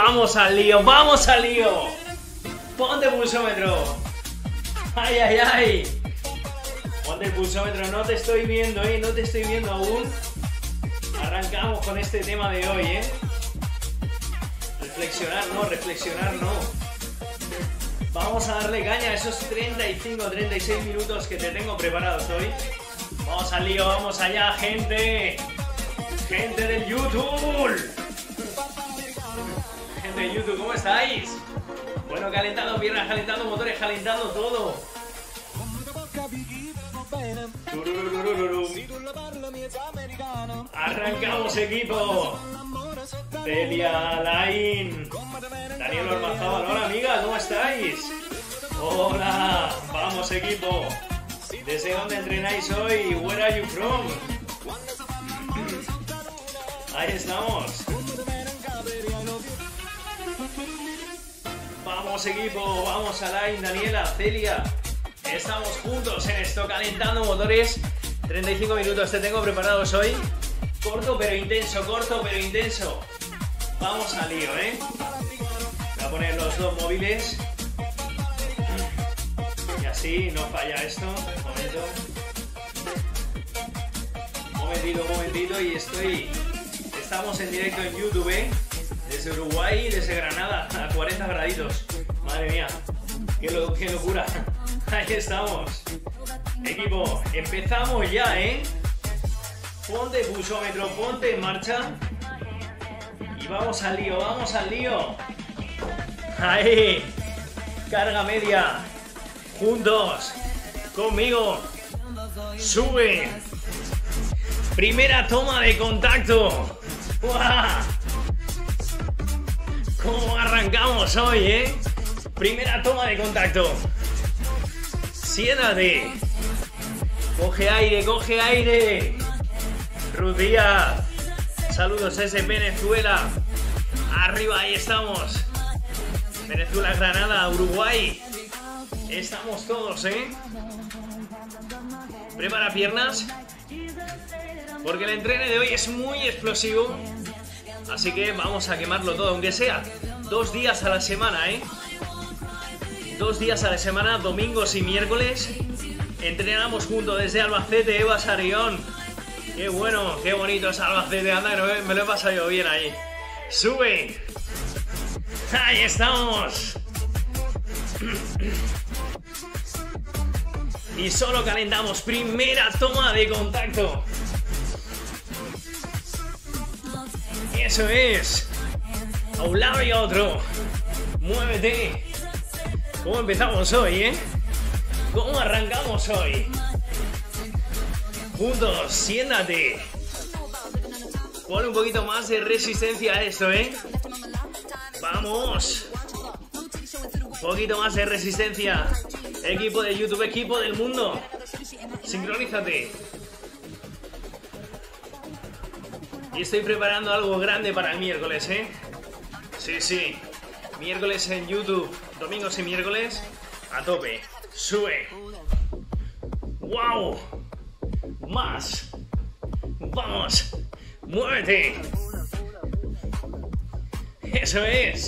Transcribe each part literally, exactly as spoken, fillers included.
Vamos al lío, vamos al lío. Ponte pulsómetro. Ay, ay, ay. Ponte el pulsómetro, no te estoy viendo, eh. No te estoy viendo aún. Arrancamos con este tema de hoy, eh. Reflexionar no, reflexionar no. Vamos a darle caña a esos treinta y cinco, treinta y seis minutos que te tengo preparados hoy. Vamos al lío, vamos allá, gente. Gente del YouTube. Gente de YouTube, ¿cómo estáis? Bueno, calentando piernas, calentando motores, calentando todo. Arrancamos, equipo. Celia, Lain, Daniel Ormazábal. Hola, amiga, ¿cómo estáis? Hola, vamos, equipo. ¿Desde dónde entrenáis hoy? Where are you from? Ahí estamos. Vamos, equipo, vamos, Alain, Daniela, Celia. Estamos juntos en esto, calentando motores. treinta y cinco minutos te tengo preparados hoy. Corto pero intenso, corto pero intenso. Vamos al lío, ¿eh? Voy a poner los dos móviles. Y así no falla esto. Un momento. Un momentito, un momentito. Y estoy... Estamos en directo en YouTube, ¿eh? Desde Uruguay, desde Granada, a cuarenta graditos. Madre mía, qué, lo, qué locura. Ahí estamos. Equipo, empezamos ya, ¿eh? Ponte pulsómetro, ponte en marcha. Y vamos al lío, vamos al lío. Ahí. Carga media. Juntos. Conmigo. Sube. Primera toma de contacto. ¡Guau! ¿Cómo arrancamos hoy, eh? Primera toma de contacto. Siéntate. Coge aire, coge aire. Ruth, saludos desde Venezuela. Arriba, ahí estamos. Venezuela, Granada, Uruguay. Estamos todos, ¿eh? Prepara piernas. Porque el entreno de hoy es muy explosivo. Así que vamos a quemarlo todo, aunque sea dos días a la semana, ¿eh? Dos días a la semana, domingos y miércoles. Entrenamos juntos desde Albacete, Eva Sarión. Qué bueno, qué bonito es Albacete. Anda, que no me, me lo he pasado yo bien ahí. Sube. Ahí estamos. Y solo calentamos. Primera toma de contacto. Eso es. A un lado y a otro. Muévete. ¿Cómo empezamos hoy, eh? ¿Cómo arrancamos hoy? Juntos, siéntate. Pon un poquito más de resistencia a esto, ¿eh? Vamos. Un poquito más de resistencia. Equipo de YouTube, equipo del mundo. Sincronízate. Y estoy preparando algo grande para el miércoles, ¿eh? Sí, sí. Miércoles en YouTube, domingos y miércoles. A tope. Sube. ¡Wow! Más. Vamos. Muévete. Eso es.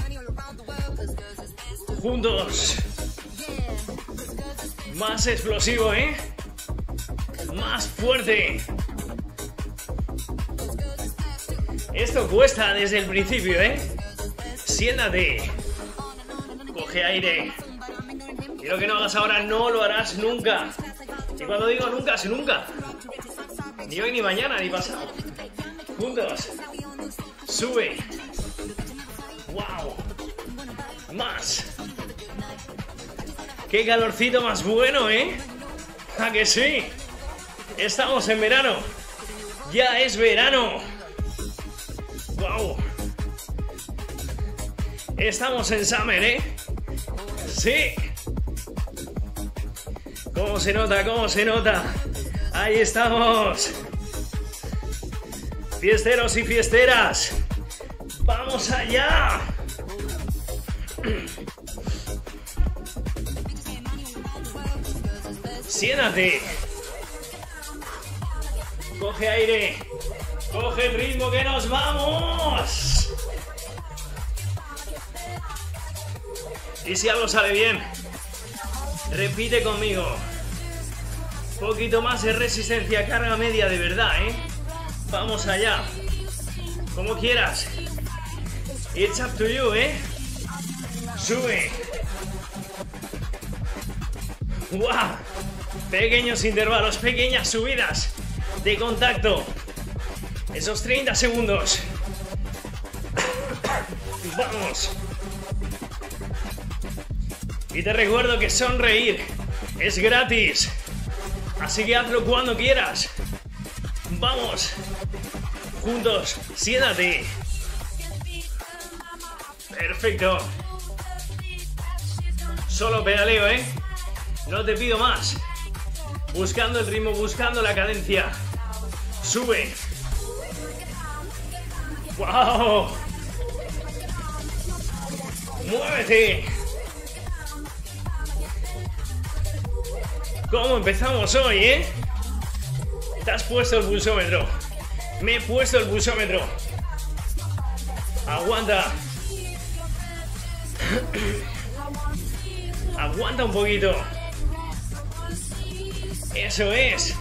Juntos. Más explosivo, ¿eh? Más fuerte. Esto cuesta desde el principio, ¿eh? Siéntate. Coge aire. Y lo que no hagas ahora no lo harás nunca. Y cuando digo nunca, es nunca. Ni hoy, ni mañana, ni pasado. Juntos. Sube. Wow. Más. Qué calorcito más bueno, ¿eh? ¿A que sí? Estamos en verano. Ya es verano. Wow. Estamos en summer, ¿eh? Sí. ¿Cómo se nota? ¿Cómo se nota? Ahí estamos. Fiesteros y fiesteras. ¡Vamos allá! Siéntate. Coge aire. Coge el ritmo que nos vamos. Y si algo sale bien, repite conmigo. Poquito más de resistencia, carga media de verdad, ¿eh? Vamos allá. Como quieras. It's up to you, ¿eh? Sube. ¡Wow! Pequeños intervalos, pequeñas subidas de contacto. Esos treinta segundos. Vamos. Y te recuerdo que sonreír es gratis. Así que hazlo cuando quieras. Vamos. Juntos, siéntate. Perfecto. Solo pedaleo, ¿eh? No te pido más. Buscando el ritmo, buscando la cadencia. Sube. ¡Wow! ¡Muévete! ¿Cómo empezamos hoy, eh? Te has puesto el pulsómetro. Me he puesto el pulsómetro. Aguanta. Aguanta un poquito. Eso es.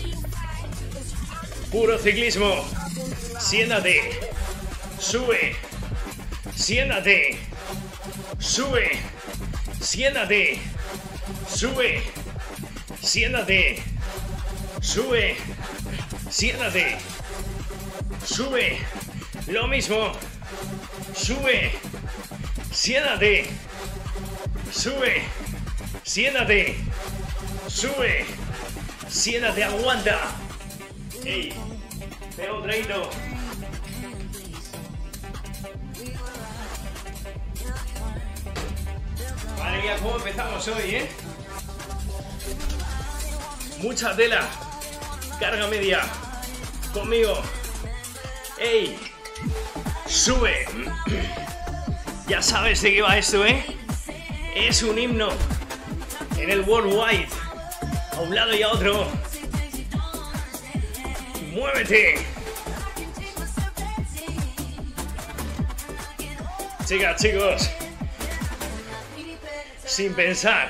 Puro ciclismo. Siéntate. Sube. Siéntate. Sube. Siéntate. Sube. Siéntate. Sube. Siéntate. Sube. Lo mismo. Sube. Siéntate. Sube. Siéntate. Sube. Siéntate. Aguanta. Ey. Pega un traguito. Madre mía, cómo empezamos hoy, ¿eh? Mucha tela. Carga media. Conmigo. ¡Ey! Sube. Ya sabes de qué va esto, ¿eh? Es un himno. En el worldwide. A un lado y a otro. ¡Muévete! Chicas, chicos. Sin pensar.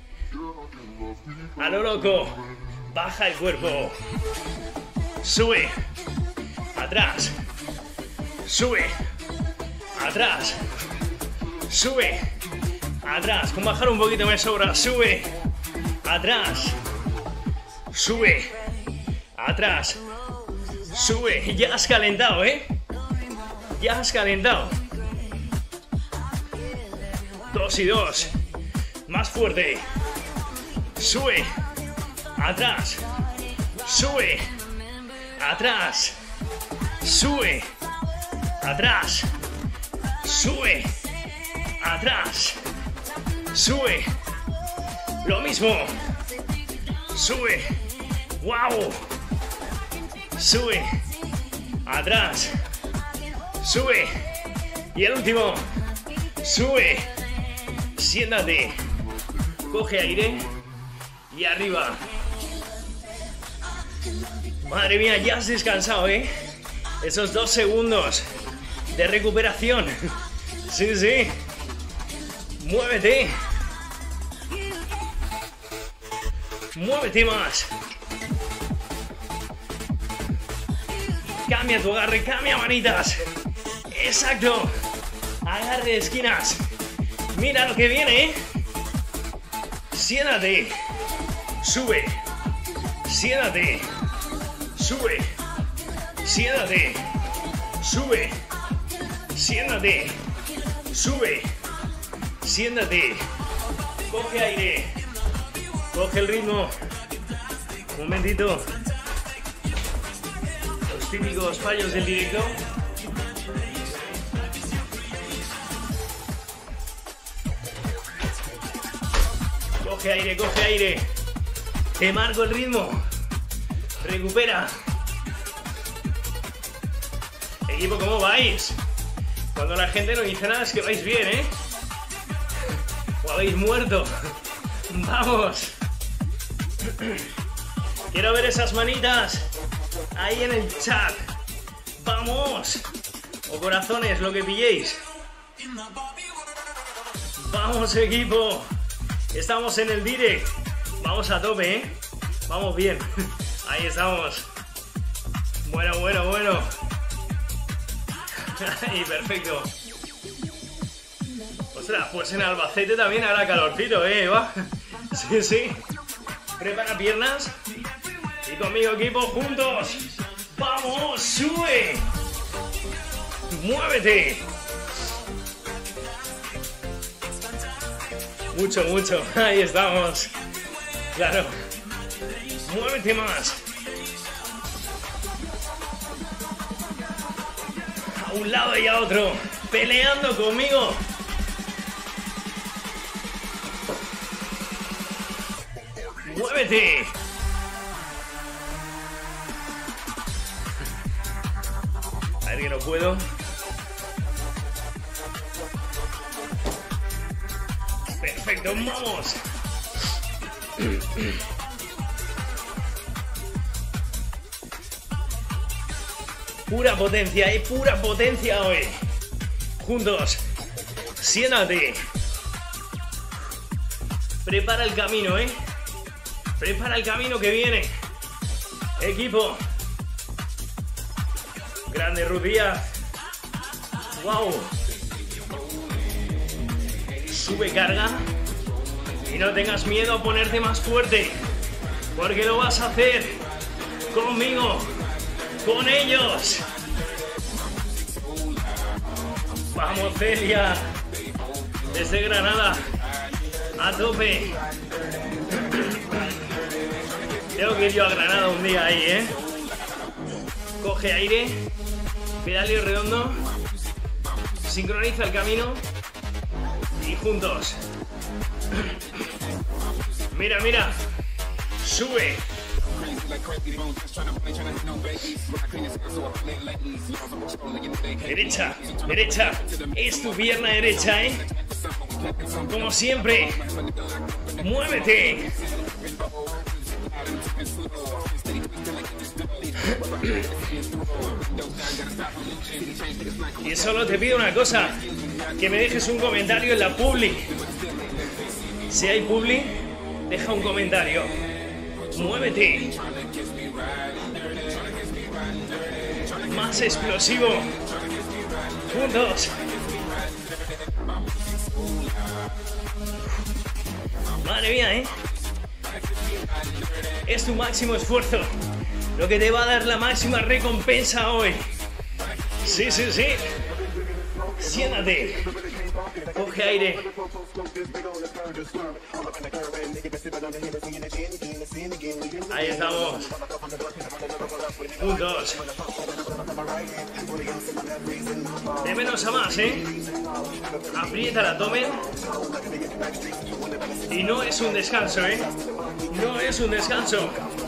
A lo loco. Baja el cuerpo. Sube. Atrás. Sube. Atrás. Sube. Atrás. Con bajar un poquito me sobra. Sube. Atrás. Sube. Atrás. Sube. Ya has calentado, ¿eh? Ya has calentado. Dos y dos. Más fuerte. Sube. Atrás. Sube. Atrás. Sube. Atrás. Sube. Atrás. Sube. Lo mismo. Sube. Wow. Sube. Atrás. Sube. Y el último. Sube. Siéntate. Coge aire. Y arriba. Madre mía, ya has descansado, ¿eh? Esos dos segundos de recuperación. Sí, sí. Muévete. Muévete más. Cambia tu agarre, cambia manitas. Exacto. Agarre de esquinas. Mira lo que viene, ¿eh? Siéntate. Sube. Siéntate. Sube. Siéntate. Sube. Siéntate. Sube. Siéntate. Coge aire. Coge el ritmo. Un momentito. Los típicos fallos del directo. Coge aire, coge aire. Te marco el ritmo. Recupera. Equipo, ¿cómo vais? Cuando la gente no dice nada es que vais bien, ¿eh? O habéis muerto. Vamos. Quiero ver esas manitas ahí en el chat. Vamos. O corazones, lo que pilléis. Vamos, equipo. Estamos en el direct. Vamos a tope, ¿eh? Vamos bien. Ahí estamos. Bueno, bueno, bueno. Ahí, perfecto. Ostras, pues en Albacete también hará calorcito, ¿eh, Eva? Sí, sí. Prepara piernas. Y conmigo, equipo, juntos. ¡Vamos! ¡Sube! ¡Muévete! Mucho, mucho. Ahí estamos. Claro. Muévete más. A un lado y a otro. Peleando conmigo. ¡Muévete! A ver que no puedo. Perfecto, vamos. Pura potencia, eh, pura potencia hoy. Juntos. Siéntate. Prepara el camino, eh. Prepara el camino que viene. Equipo. Grande Ruth Díaz. Wow. Sube carga. Y no tengas miedo a ponerte más fuerte. Porque lo vas a hacer conmigo. Con ellos. Vamos, Celia. Desde Granada. A tope. Tengo que ir yo a Granada un día ahí, ¿eh? Coge aire, pedaleo redondo, sincroniza el camino y juntos. Mira, mira, sube. Derecha, derecha, es tu pierna derecha, ¿eh? Como siempre, muévete. Y solo te pido una cosa, que me dejes un comentario en la publi. Si hay publi, deja un comentario. Muévete. Más explosivo. Juntos. Madre mía, ¿eh? Es tu máximo esfuerzo lo que te va a dar la máxima recompensa hoy. Sí, sí, sí. Siéntate. Coge aire. Ahí estamos. Juntos. De menos a más, ¿eh? Aprieta el abdomen. Y no es un descanso, ¿eh? No es un descanso.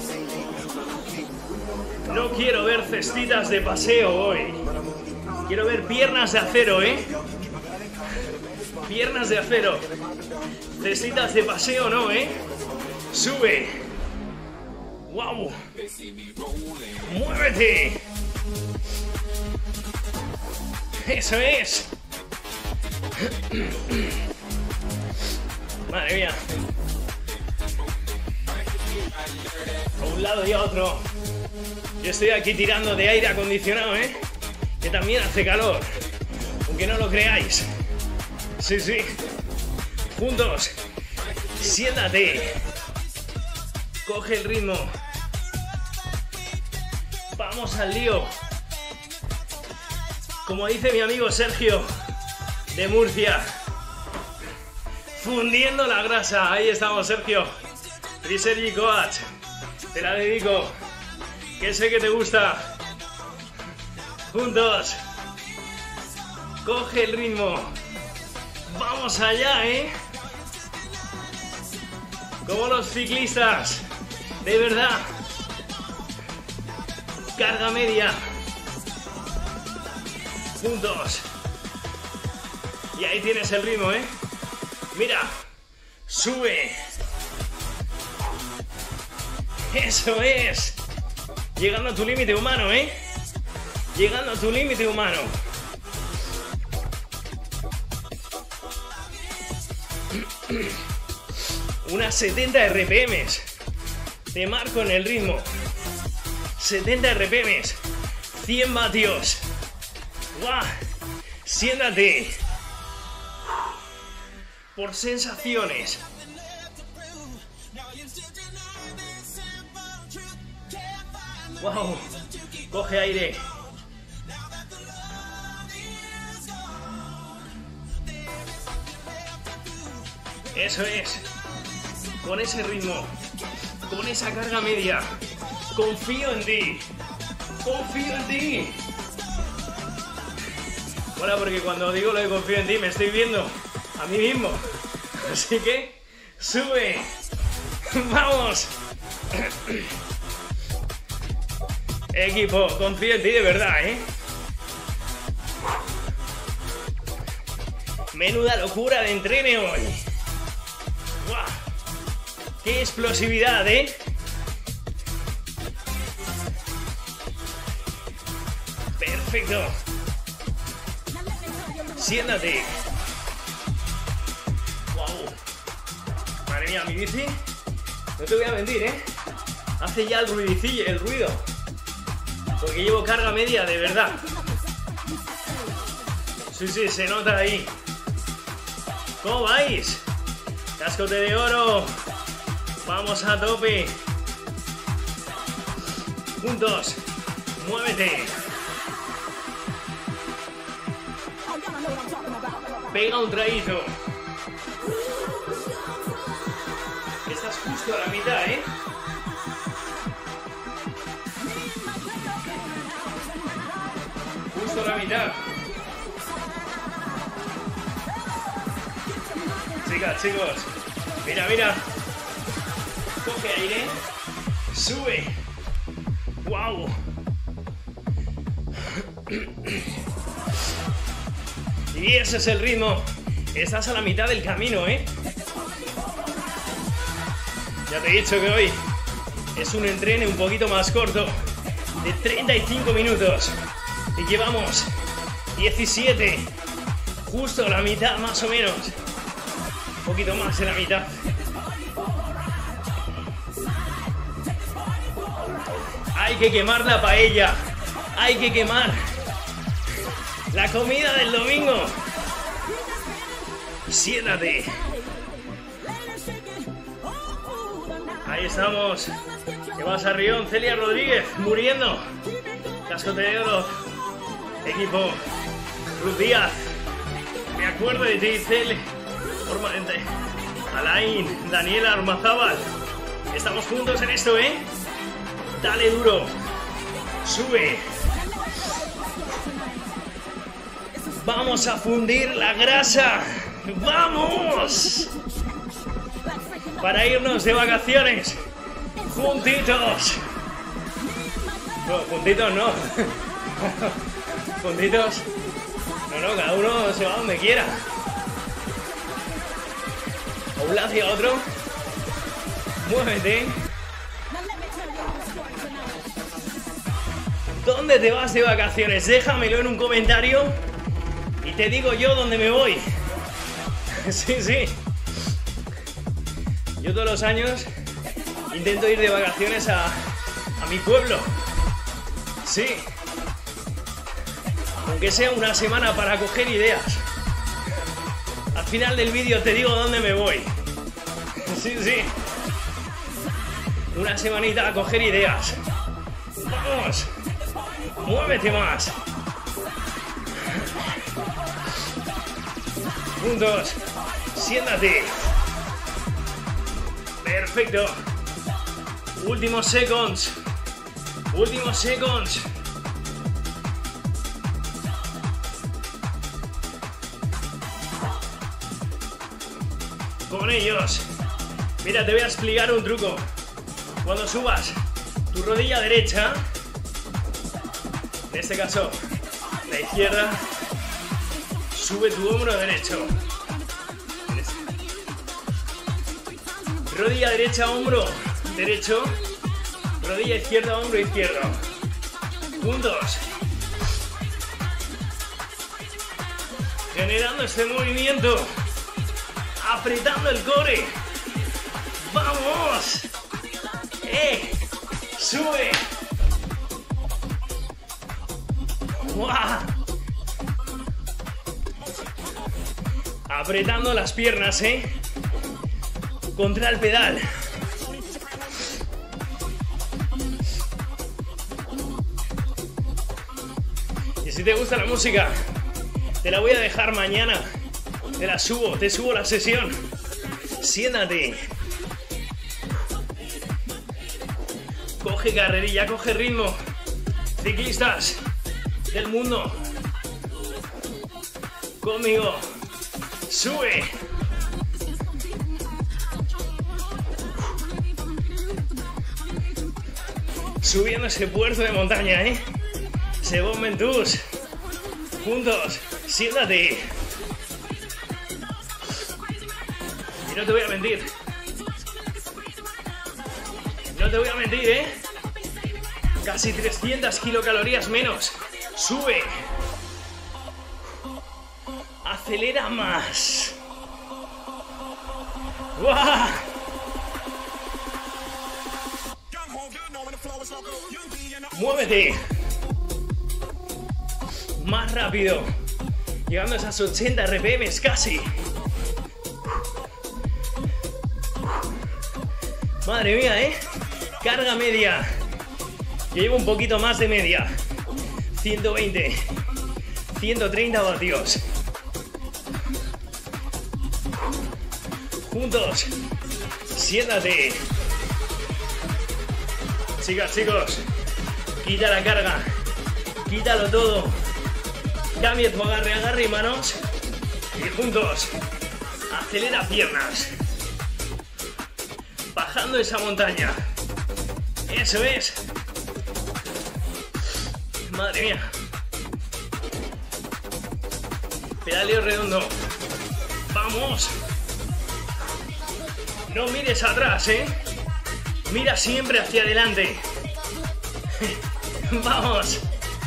No quiero ver cestitas de paseo hoy. Quiero ver piernas de acero, ¿eh? Piernas de acero. Cestitas de paseo no, ¿eh? Sube. ¡Wow! ¡Muévete! ¡Eso es! Madre mía. A un lado y a otro. Yo estoy aquí tirando de aire acondicionado, ¿eh? Que también hace calor. Aunque no lo creáis. Sí, sí. Juntos. Siéntate. Coge el ritmo. Vamos al lío. Como dice mi amigo Sergio de Murcia. Fundiendo la grasa. Ahí estamos, Sergio. Sergi Coach. Te la dedico. Que sé que te gusta. Juntos. Coge el ritmo. Vamos allá, ¿eh? Como los ciclistas. De verdad. Carga media. Juntos. Y ahí tienes el ritmo, ¿eh? Mira. Sube. Eso es. Llegando a tu límite humano, ¿eh? Llegando a tu límite humano. Unas setenta R P Ms. Te marco en el ritmo. setenta R P Ms. cien vatios. ¡Guau! Siéntate. Por sensaciones. ¡Wow! Coge aire. Eso es. Con ese ritmo. Con esa carga media. Confío en ti. Confío en ti. Bueno, porque cuando digo lo de confío en ti me estoy viendo a mí mismo. Así que sube. Vamos. Equipo, confío en ti de verdad, ¿eh? Menuda locura de entreno hoy. ¡Guau! ¡Qué explosividad, eh! Perfecto. Siéntate. ¡Wow! Madre mía, mi bici. No te voy a mentir, ¿eh? Hace ya el ruidicillo, el ruido. Porque llevo carga media, de verdad. Sí, sí, se nota ahí. ¿Cómo vais? Cascote de oro. Vamos a tope. Juntos. Muévete. Pega un traído. Estás justo a la mitad, ¿eh? Justo a la mitad. Chicas, chicos. Mira, mira. Coge aire. Sube. ¡Wow! Y ese es el ritmo. Estás a la mitad del camino, ¿eh? Ya te he dicho que hoy es un entreno un poquito más corto, de treinta y cinco minutos. Y llevamos diecisiete. Justo la mitad, más o menos. Un poquito más de la mitad. Hay que quemar la paella. Hay que quemar la comida del domingo. Siéntate. Ahí estamos. ¿Qué pasa, Rión? Celia Rodríguez, muriendo. Cascote de oro. Equipo. Ruth Díaz. Me acuerdo de ti, Cel. Alain, Daniela Armazábal. Estamos juntos en esto, ¿eh? Dale duro. Sube. Vamos a fundir la grasa. ¡Vamos! Para irnos de vacaciones. Juntitos. No, juntitos no. Juntitos. No, no, cada uno se va donde quiera. A un lado y a otro. Muévete. ¿Dónde te vas de vacaciones? Déjamelo en un comentario y te digo yo dónde me voy. Sí, sí. Yo todos los años intento ir de vacaciones a, a mi pueblo. Sí. Aunque sea una semana para coger ideas. Al final del vídeo te digo dónde me voy. Sí, sí. Una semanita a coger ideas. ¡Vamos! ¡Muévete más! Juntos. Siéntate. Perfecto. Últimos seconds. Últimos seconds. Con ellos. Mira, te voy a explicar un truco. Cuando subas tu rodilla derecha, en este caso la izquierda, sube tu hombro derecho. Rodilla derecha, hombro derecho. Rodilla izquierda, hombro izquierdo. Juntos. Generando este movimiento apretando el core. ¡Vamos! ¡Eh! ¡Sube! ¡Guau! Apretando las piernas, ¿eh? Contra el pedal. Y si te gusta la música, te la voy a dejar mañana. Te la subo, te subo la sesión. Siéntate. Coge carrerilla, coge ritmo. Ciclistas del mundo, conmigo. Sube. Subiendo ese puerto de montaña, ¿eh? Se bomben tus. Juntos. Siéntate. Y no te voy a mentir. No te voy a mentir, ¿eh? Casi trescientas kilocalorías menos. Sube. Acelera más. ¡Guau! Muévete. Más rápido. Llegando a esas ochenta R P Ms casi. Madre mía, ¿eh? Carga media. Yo llevo un poquito más de media. ciento veinte. ciento treinta vatios. Juntos. Siéntate. Chicas, chicos. Quita la carga. Quítalo todo. Cambia tu agarre, agarre y manos. Y juntos. Acelera piernas. Bajando esa montaña. Eso es. Madre mía. Pedaleo redondo. Vamos. No mires atrás, ¿eh? Mira siempre hacia adelante. Vamos.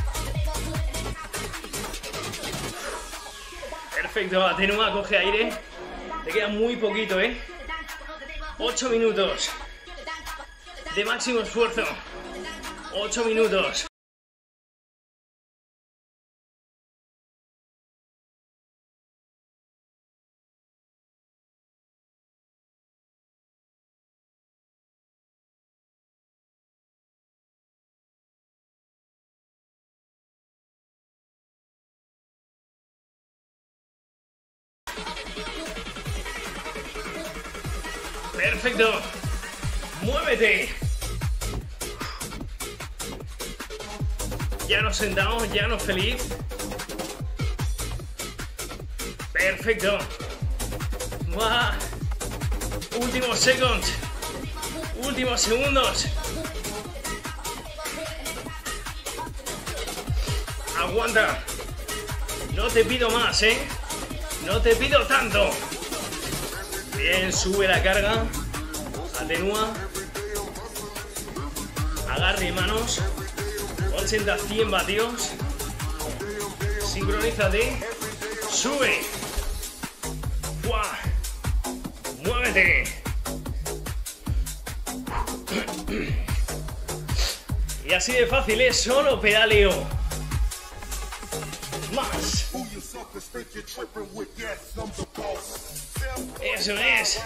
Perfecto, atenúa, coge aire. Te queda muy poquito, ¿eh? ocho minutos de máximo esfuerzo. ocho minutos. Perfecto. Muévete. Ya nos sentamos, ya nos feliz. Perfecto. ¡Wow! Últimos seconds. Últimos segundos. Aguanta. No te pido más, ¿eh? No te pido tanto. Bien, sube la carga. Atenúa. Agarre manos. ochenta a cien vatios. Sincronízate. Sube. ¡Buah! Muévete. Y así de fácil es, solo pedaleo. Más. Eso es.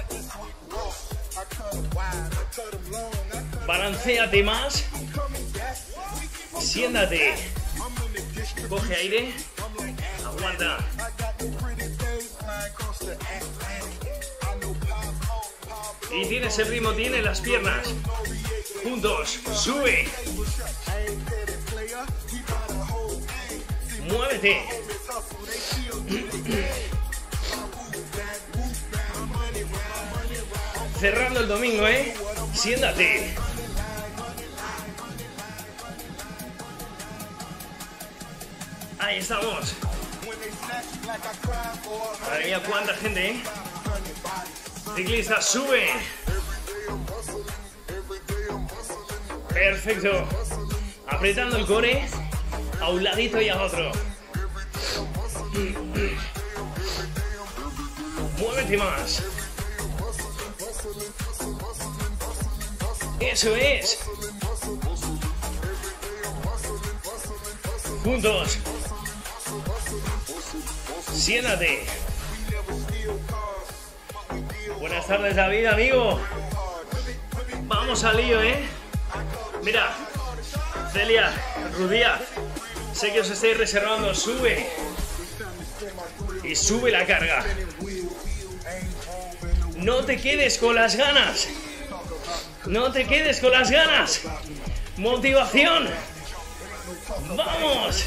Balancéate más. Siéntate. Coge aire. Aguanta. Y tienes el ritmo, tienes las piernas. Juntos. Sube. Muévete. Cerrando el domingo, ¿eh? Siéntate. Ahí estamos. Madre mía, cuánta gente, ¿eh? Ciclistas, sube. Perfecto. Apretando el core a un ladito y a otro. Muévete más. Eso es. Juntos. Siéntate. Buenas tardes, David, amigo. Vamos al lío, ¿eh? Mira, Celia, Rudíaz, sé que os estáis reservando. Sube. Y sube la carga. No te quedes con las ganas. No te quedes con las ganas. Motivación. Vamos.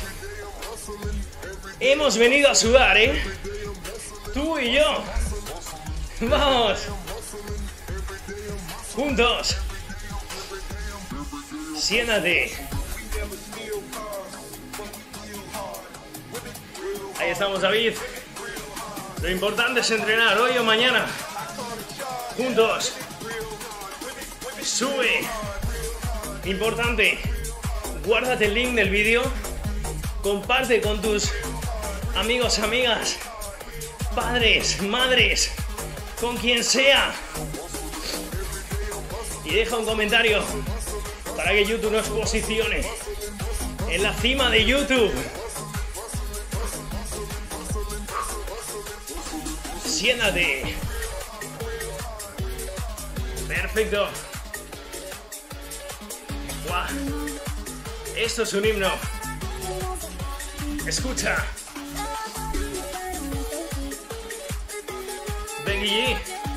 Hemos venido a sudar, ¿eh? Tú y yo. Vamos. Juntos. Siéntate. Ahí estamos, David. Lo importante es entrenar hoy o mañana. Juntos. Sube. Importante. Guárdate el link del vídeo. Comparte con tus amigos, amigas, padres, madres, con quien sea. Y deja un comentario para que YouTube nos posicione en la cima de YouTube. Siéntate. Perfecto. ¡Guau! Esto es un himno. Escucha. Becky G.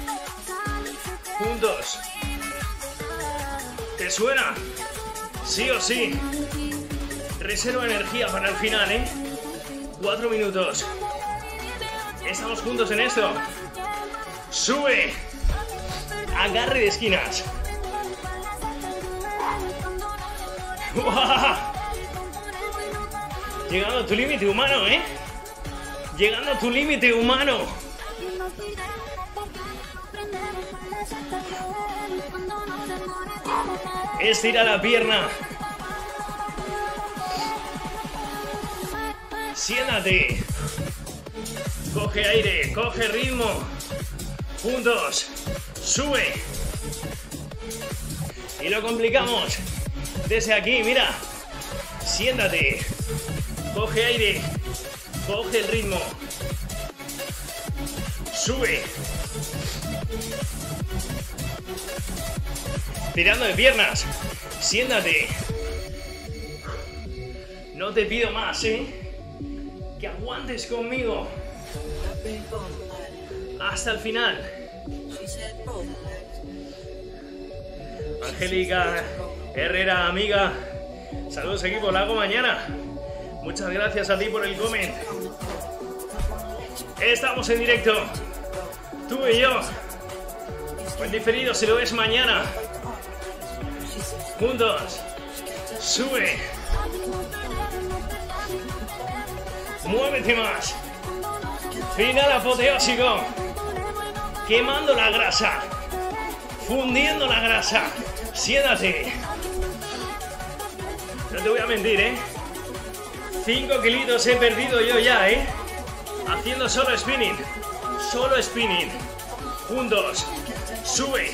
Juntos. ¿Te suena? Sí o sí. Reserva energía para el final, ¿eh? Cuatro minutos. Estamos juntos en esto. Sube. Agarre de esquinas. ¡Wow! Llegando a tu límite humano, ¿eh? Llegando a tu límite humano. Estira la pierna. Siéntate. Coge aire, coge ritmo. Juntos. Sube. Y lo complicamos. Desde aquí, mira. Siéntate. Coge aire. Coge el ritmo. Sube. Tirando de piernas. Siéntate. No te pido más, ¿eh? Que aguantes conmigo. Hasta el final. Angélica Herrera, amiga. Saludos, equipo. La hago mañana. Muchas gracias a ti por el comment. Estamos en directo. Tú y yo. En diferido si lo ves mañana. Juntos. Sube. Muévete más. Final apoteósico. Quemando la grasa. Fundiendo la grasa. Siéntate. No te voy a mentir, ¿eh? Cinco kilitos he perdido yo ya, ¿eh? Haciendo solo spinning. Solo spinning. Juntos. Sube.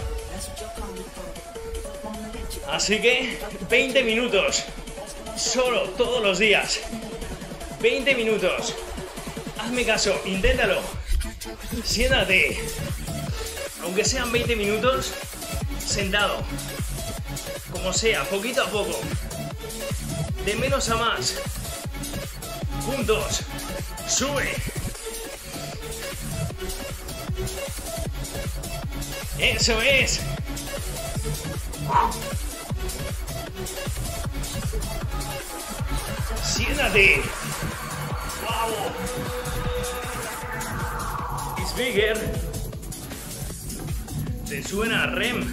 Así que veinte minutos. Solo todos los días. veinte minutos. Hazme caso, inténtalo. Siéntate. Aunque sean veinte minutos, sentado. Como sea, poquito a poco. De menos a más. Juntos. Sube. Eso es. Siéntate. Wow. It's bigger. ¿Te suena R E M?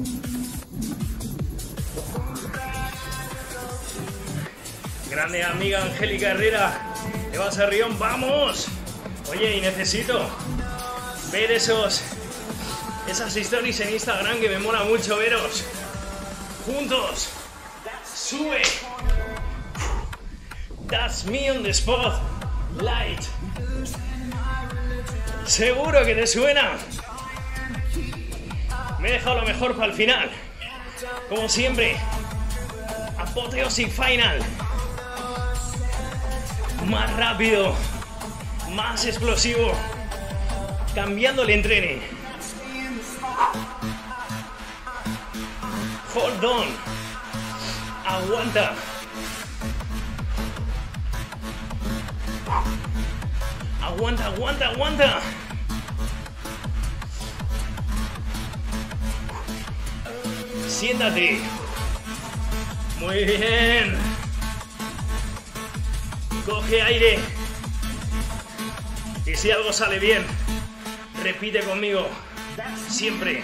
Grande amiga Angélica Herrera. Eva Sarrión, ¡vamos! Oye, y necesito ver esos esas stories en Instagram, que me mola mucho veros. Juntos. Sube. That's me on the spot. Light. Seguro que te suena. Me he dejado lo mejor para el final. Como siempre, Apoteosis Final. Más rápido, más explosivo, cambiando el entrene. Hold on. Aguanta. Aguanta, aguanta, aguanta. Siéntate. Muy bien. Coge aire. Y si algo sale bien, repite conmigo. Siempre.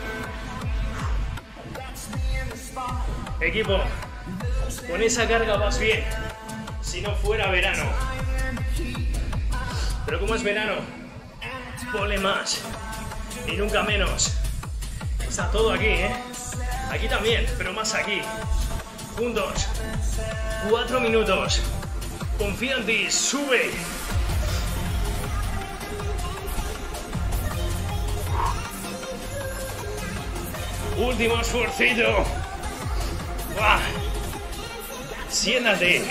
Equipo, con esa carga vas bien. Si no fuera verano. Pero como es verano, ponle más. Y nunca menos. Está todo aquí, ¿eh? Aquí también, pero más aquí. Juntos. Cuatro minutos. Confía en ti, sube. Último esfuercito. ¡Buah! Siéntate.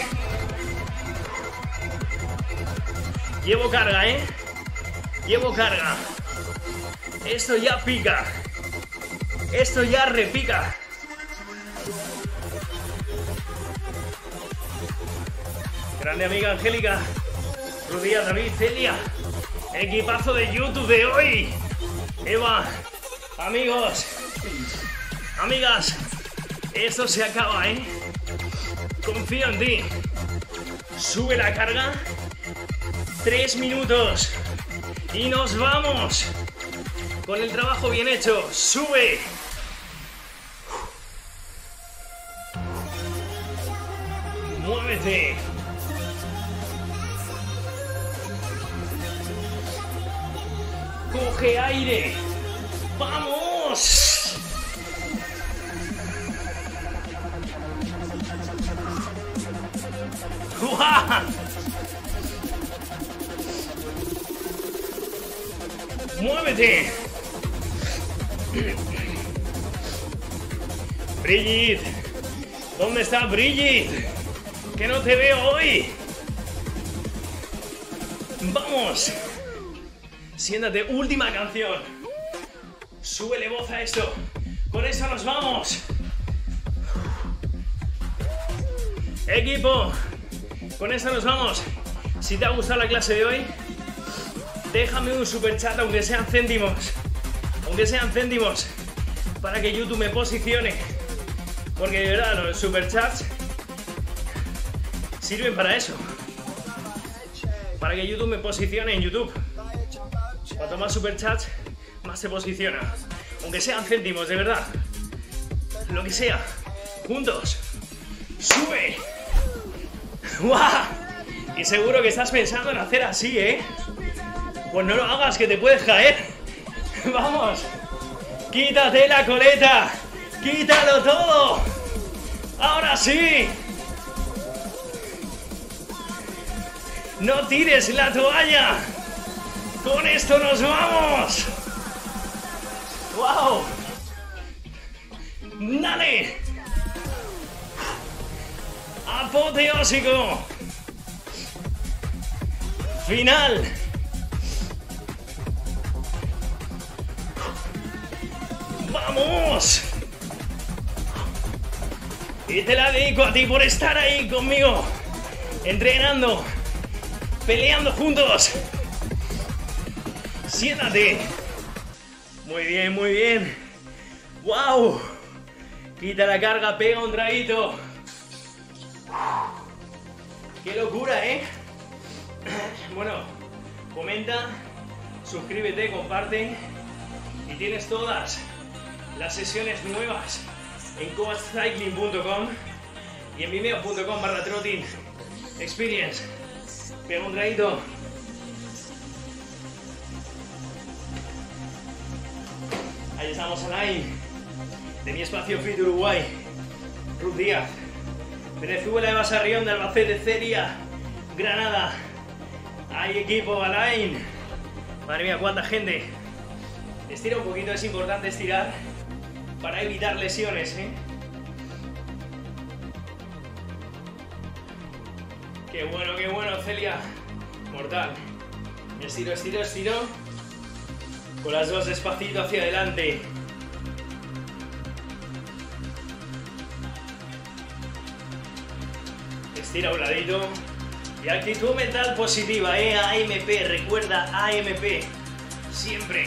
Llevo carga, ¿eh? Llevo carga. Esto ya pica. Esto ya repica. Grande amiga Angélica, Rudía, David, Celia, equipazo de YouTube de hoy. Eva, amigos, amigas, esto se acaba, ¿eh? Confío en ti. Sube la carga. Tres minutos. Y nos vamos. Con el trabajo bien hecho. Sube. Muévete. Coge aire. ¡Vamos! ¡Uah! ¡Muévete! Brigitte, ¿dónde está Brigitte? Que no te veo hoy. Vamos. Siéntate, última canción. Súbele voz a esto. Con eso nos vamos. Equipo, con eso nos vamos. Si te ha gustado la clase de hoy, déjame un super chat, aunque sean céntimos. Aunque sean céntimos. Para que YouTube me posicione. Porque de verdad los super chats sirven para eso. Para que YouTube me posicione en YouTube. Cuanto más super chats, más se posiciona. Aunque sean céntimos, de verdad. Lo que sea. Juntos. ¡Sube! ¡Guau! Y seguro que estás pensando en hacer así, ¿eh? Pues no lo hagas, que te puedes caer. ¡Vamos! ¡Quítate la coleta! ¡Quítalo todo! ¡Ahora sí! ¡No tires la toalla! ¡Con esto nos vamos! ¡Wow! ¡Dale! ¡Apoteósico! ¡Final! ¡Vamos! Y te la dedico a ti por estar ahí conmigo, entrenando, peleando juntos. Siéntate. Muy bien, muy bien. ¡Wow! Quita la carga, pega un traguito. ¡Qué locura, eh! Bueno, comenta, suscríbete, comparte. Y tienes todas las sesiones nuevas en coach cycling punto com y en vimeo punto com barra trotting experience. Pega un traguito. Ahí estamos, Alain, de mi espacio Fit Uruguay. Ruth Díaz, Venezuela, Eva Sarrión, de Albacete, Celia, Granada. Hay equipo, Alain. Madre mía, cuánta gente. Estira un poquito, es importante estirar para evitar lesiones, ¿eh? Qué bueno, qué bueno, Celia. Mortal. Estiro, estiro, estiro. Con las dos despacito hacia adelante. Estira a un ladito. Y actitud mental positiva, ¿eh? A M P, recuerda, A M P. Siempre.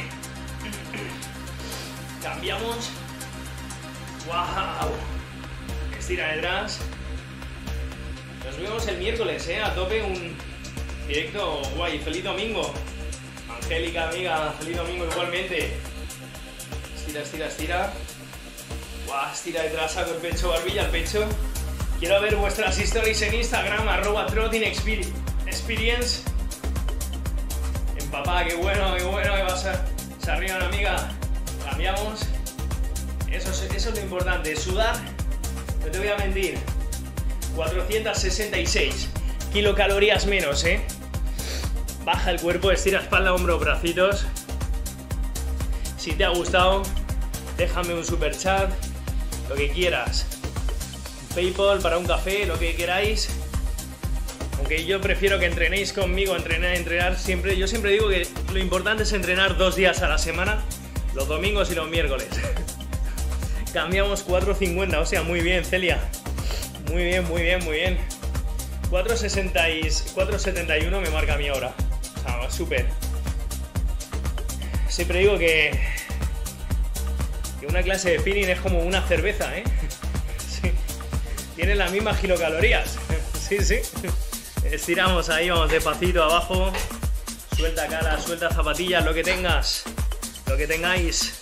Cambiamos. ¡Wow! Estira detrás. Nos vemos el miércoles, ¿eh? A tope, un directo guay. ¡Feliz domingo! Angélica, amiga, feliz domingo igualmente. Estira, estira, estira. ¡Guau! Estira detrás, saco el pecho, barbilla al pecho. Quiero ver vuestras stories en Instagram, arroba trotting experience. En papá, qué bueno, qué bueno que vas a... Se arriba una amiga. Cambiamos. Eso es, eso es lo importante. Sudar, no te voy a mentir. cuatrocientas sesenta y seis kilocalorías menos, ¿eh? Baja el cuerpo, estira espalda, hombro, bracitos. Si te ha gustado, déjame un super chat, lo que quieras. PayPal para un café, lo que queráis. Aunque yo prefiero que entrenéis conmigo, entrenar, entrenar siempre. Yo siempre digo que lo importante es entrenar dos días a la semana, los domingos y los miércoles. Cambiamos cuatro cincuenta, o sea, muy bien, Celia. Muy bien, muy bien, muy bien. cuatro setenta y uno me marca mi hora. O sea, súper. Siempre digo que, que una clase de spinning es como una cerveza, ¿eh? Sí. Tiene las mismas kilocalorías. Sí, sí. Estiramos ahí, vamos despacito abajo. Suelta cara, suelta zapatillas, lo que tengas. Lo que tengáis.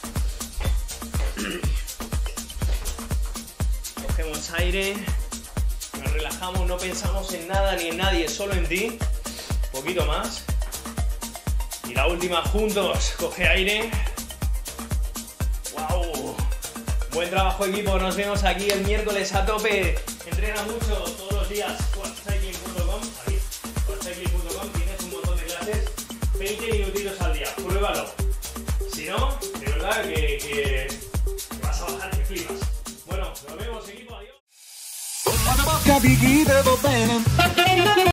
Cogemos aire. Nos relajamos, no pensamos en nada ni en nadie, solo en ti. Un poquito más. Y la última juntos. Coge aire. ¡Wow! Buen trabajo, equipo. Nos vemos aquí el miércoles a tope. Entrena mucho todos los días. quad cycling punto com. Aquí, quad cycling punto com. Tienes un montón de clases. veinte minutitos al día. Pruébalo. Si no, de verdad que, que, que vas a bajar, que flipas. Bueno, nos vemos, equipo. Adiós.